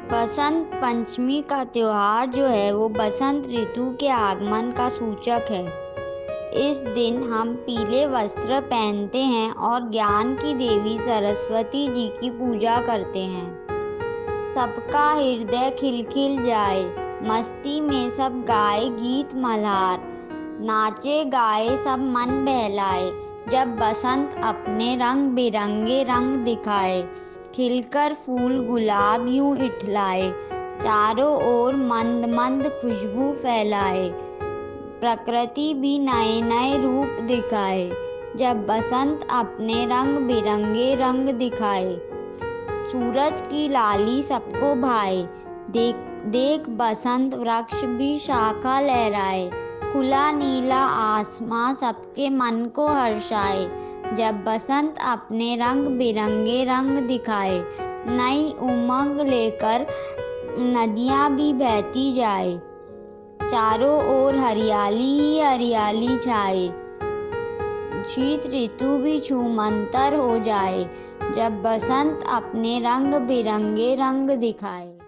बसंत पंचमी का त्योहार जो है वो बसंत ऋतु के आगमन का सूचक है। इस दिन हम पीले वस्त्र पहनते हैं और ज्ञान की देवी सरस्वती जी की पूजा करते हैं। सबका हृदय खिलखिल जाए, मस्ती में सब गाए गीत मल्हार, नाचे गाए सब मन बहलाए, जब बसंत अपने रंग बिरंगे रंग दिखाए, खिलकर फूल गुलाब यूं इठलाए, चारों ओर मंद मंद खुशबू फैलाए, प्रकृति भी नए नए रूप दिखाए, जब बसंत अपने रंग बिरंगे रंग दिखाए। सूरज की लाली सबको भाए, देख देख बसंत वृक्ष भी शाखा लहराए, खुला नीला आसमां सबके मन को हर्षाए, जब बसंत अपने रंग बिरंगे रंग दिखाए। नई उमंग लेकर नदियां भी बहती जाए, चारों ओर हरियाली ही हरियाली छाए, शीत ऋतु भी छूमंतर हो जाए, जब बसंत अपने रंग बिरंगे रंग दिखाए।